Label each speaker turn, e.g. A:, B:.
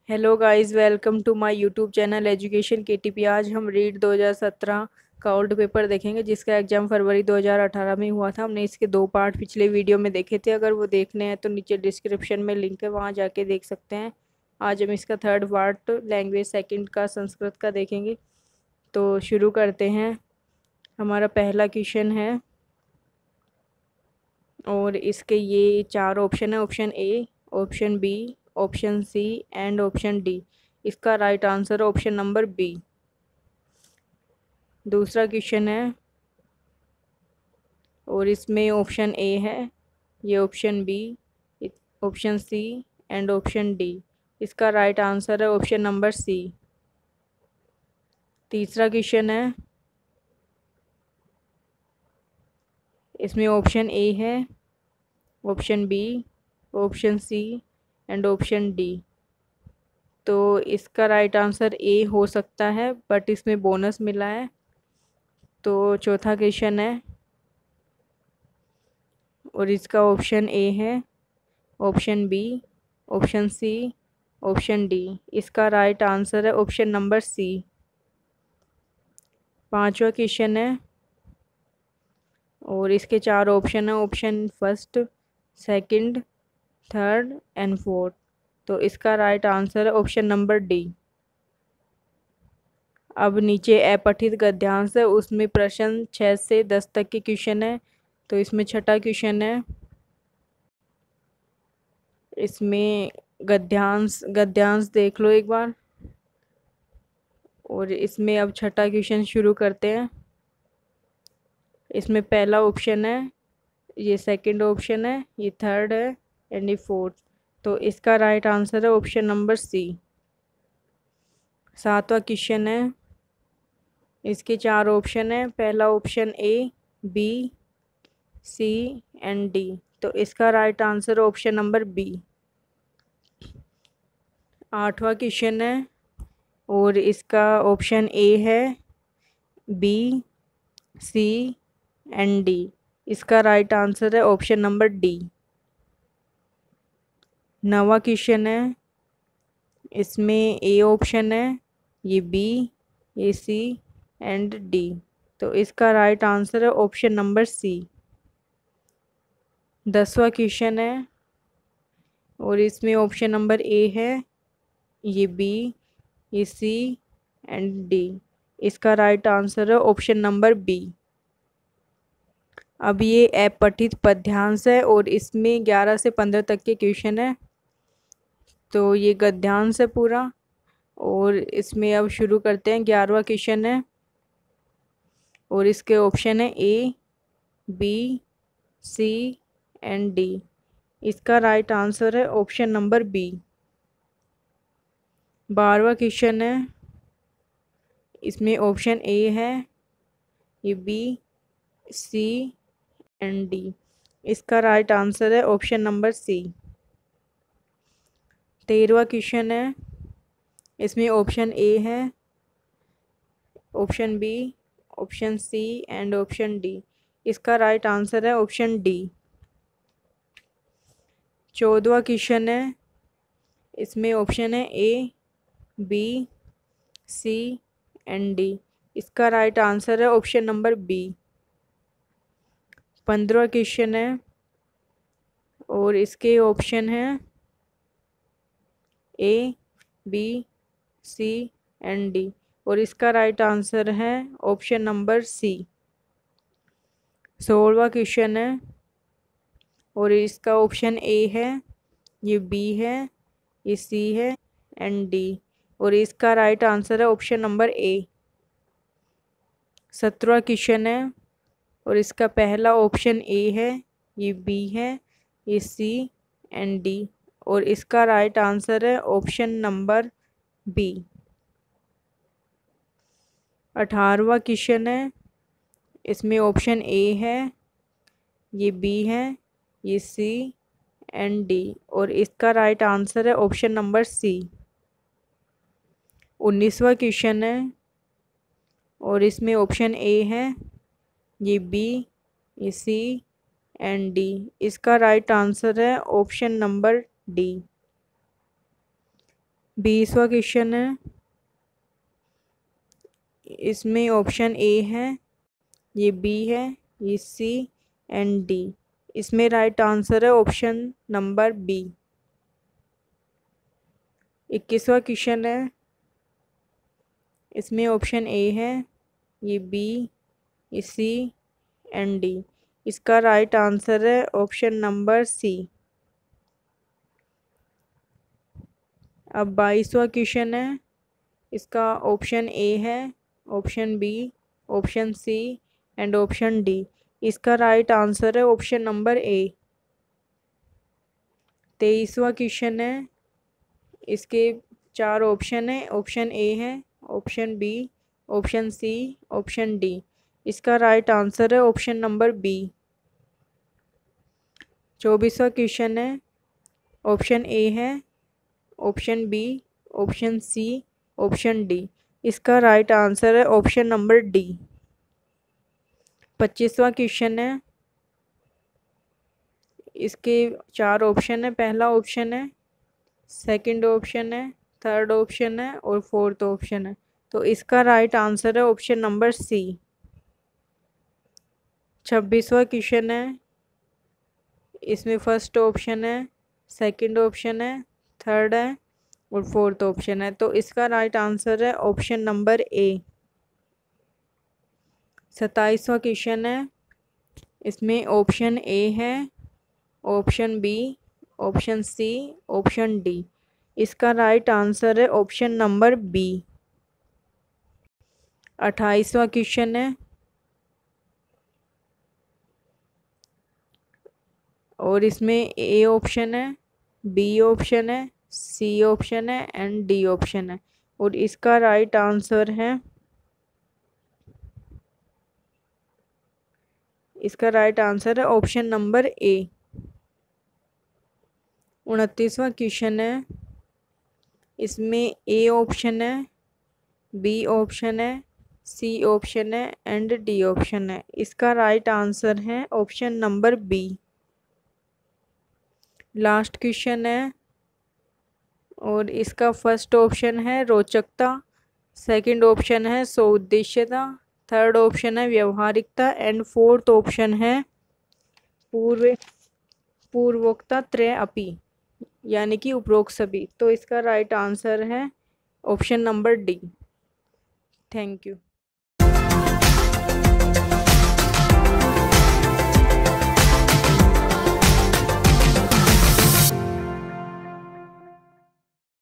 A: Hello guys, welcome to my YouTube channel education KTP. आज हम read 2017 का old paper देखेंगे जिसका एग्जाम फरवरी 2018 में हुआ था। हमने इसके दो पार्ट पिछले वीडियो में देखे थे। अगर वो देखने हैं तो नीचे डिस्क्रिप्शन में लिंक है, वहाँ जाके देख सकते हैं। आज हम इसका थर्ड पार्ट लैंग्वेज सेकंड का संस्कृत का देखेंगे। तो शुरू करते हैं। हमारा पहला क्वेश्चन है और इसके ये चार ऑप्शन है। Option A, option B, option C and option D. इसका राइट आंसर है ऑप्शन नंबर बी। दूसरा क्वेश्चन है और इसमें ऑप्शन ए है, ये option B, option C and option D. इसका राइट आंसर है ऑप्शन नंबर सी। तीसरा क्वेश्चन है, इसमें ऑप्शन ए है, option B, option C and option D. तो इसका राइट आंसर ए हो सकता है, बट इसमें बोनस मिला है। तो चौथा क्वेश्चन है और इसका ऑप्शन ए है, option B, option C, option D. इसका राइट आंसर है ऑप्शन नंबर सी। पांचवा क्वेश्चन है और इसके चार ऑप्शन है, option first, second, third and fourth. तो इसका राइट आंसर है ऑप्शन नंबर डी। अब नीचे अपठित गद्यांश है, उसमें प्रश्न 6 से 10 तक के क्वेश्चन है। तो इसमें छठा क्वेश्चन है, इसमें गद्यांश गद्यांश देख लो एक बार। और इसमें अब छठा क्वेश्चन शुरू करते हैं। इसमें पहला ऑप्शन है, ये सेकंड ऑप्शन है, ये थर्ड है एंड ये फोर्थ। तो इसका राइट आंसर है ऑप्शन नंबर सी। सातवां क्वेश्चन है, इसके चार ऑप्शन है, पहला option A, B, C and D. तो इसका राइट आंसर है ऑप्शन नंबर बी। आठवां क्वेश्चन है और इसका ऑप्शन ए है, बी, सी एंड डी। इसका राइट आंसर है ऑप्शन नंबर डी। नवा क्वेश्चन है, इसमें ए ऑप्शन है, ये बी, ये सी एंड डी। तो इसका राइट आंसर है ऑप्शन नंबर सी। 10वां क्वेश्चन है और इसमें ऑप्शन नंबर ए है, ये बी, ये सी एंड डी। इसका राइट आंसर है ऑप्शन नंबर बी। अब ये अपठित पद्यांश है और इसमें 11 से 15 तक के क्वेश्चन है। तो ये गद्यांश है पूरा। और इसमें अब शुरू करते हैं। 11वां क्वेश्चन है और इसके ऑप्शन है A, B, C and D. इसका राइट आंसर है ऑप्शन नंबर बी। 12वां क्वेश्चन है, इसमें ऑप्शन ए है, ये बी, सी एंड डी। इसका राइट आंसर है ऑप्शन नंबर सी। 13वां क्वेश्चन है, इसमें ऑप्शन ए है, option B, option C and option D. इसका राइट आंसर है ऑप्शन डी। 14वां क्वेश्चन है, इसमें ऑप्शन है A, B, C and D. इसका राइट आंसर है ऑप्शन नंबर बी। 15वां क्वेश्चन है और इसके ऑप्शन है A, B, C and D. और इसका राइट आंसर है ऑप्शन नंबर सी। 16वां क्वेश्चन है और इसका ऑप्शन ए है, ये बी है, ये सी है एंड डी। और इसका राइट आंसर है ऑप्शन नंबर ए। 17वां क्वेश्चन है और इसका पहला ऑप्शन ए है, ये बी है, ये सी एंड डी। और इसका राइट आंसर है ऑप्शन नंबर बी। 18वां क्वेश्चन है, इसमें ऑप्शन ए है, ये बी है, ये सी एंड डी। और इसका राइट आंसर है ऑप्शन नंबर सी। 19वां क्वेश्चन है और इसमें ऑप्शन ए है, ये बी, ये सी एंड डी। इसका राइट आंसर है ऑप्शन नंबर डी। 20वां क्वेश्चन है, इसमें ऑप्शन ए है, ये बी है, ये सी एंड डी। इसमें राइट आंसर है ऑप्शन नंबर बी। 21वां क्वेश्चन है, इसमें ऑप्शन ए है, ये बी, ये सी एंड डी। इसका राइट आंसर है ऑप्शन नंबर सी। अब 22वां क्वेश्चन है, इसका ऑप्शन ए है, option B, option C and option D. इसका राइट आंसर है ऑप्शन नंबर ए। 23वां क्वेश्चन है, इसके 4 ऑप्शन है, ऑप्शन ए है, option B, option C, option D. इसका राइट आंसर है ऑप्शन नंबर बी। 24वां क्वेश्चन है, ऑप्शन ए है, option B, option C, option D. इसका राइट आंसर है ऑप्शन नंबर डी। 25वां क्वेश्चन है, इसके 4 ऑप्शन है, पहला ऑप्शन है, सेकंड ऑप्शन है, थर्ड ऑप्शन है और फोर्थ ऑप्शन है। तो इसका राइट आंसर है ऑप्शन नंबर सी। 26वां क्वेश्चन है, इसमें फर्स्ट ऑप्शन है, सेकंड ऑप्शन है, थर्ड है और फोर्थ ऑप्शन है। तो इसका राइट आंसर है ऑप्शन नंबर ए। 27वां क्वेश्चन है, इसमें ऑप्शन ए है, option B, option C, option D. इसका राइट आंसर है ऑप्शन नंबर बी। 28वां क्वेश्चन है, और इसमें ए ऑप्शन है, बी ऑप्शन है, सी ऑप्शन है एंड डी ऑप्शन है। और इसका राइट आंसर है, इसका राइट आंसर है ऑप्शन नंबर ए। 29वां क्वेश्चन है, इसमें ए ऑप्शन है, बी ऑप्शन है, सी ऑप्शन है एंड डी ऑप्शन है। इसका राइट आंसर है option number B. Last question है, और इसका फर्स्ट ऑप्शन है रोचकता, सेकंड ऑप्शन है सौउद्देश्यता, थर्ड ऑप्शन है व्यवहारिकता एंड फोर्थ ऑप्शन है पूर्वोक्ता त्रय अपि, यानी कि उपरोक्त सभी। तो इसका राइट आंसर है option number D. Thank you.